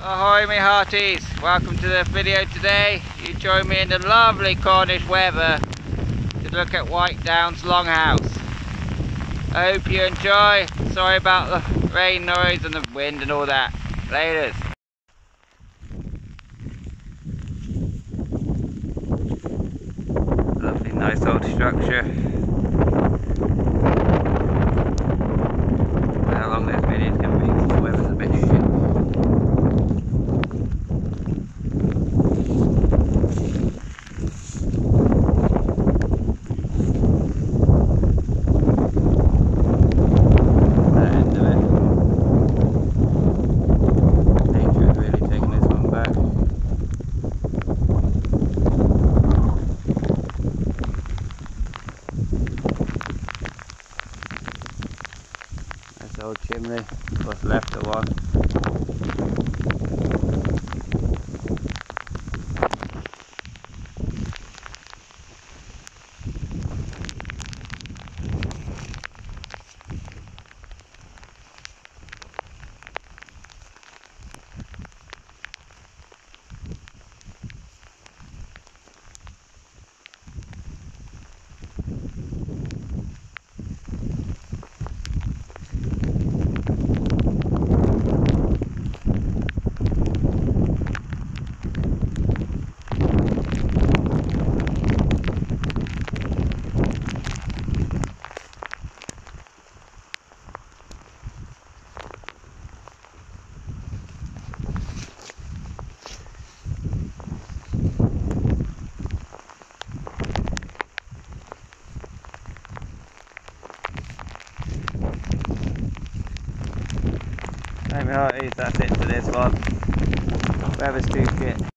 Ahoy me hearties, welcome to the video today. You join me in the lovely Cornish weather to look at White Downs Longhouse. I hope you enjoy. Sorry about the rain noise and the wind and all that. Laters. Lovely nice old structure. How long this video is going to be because the weather's a bit shit. Old chimney, what's left of one. Hey my hearties, that's it for this one. Weather's too shit.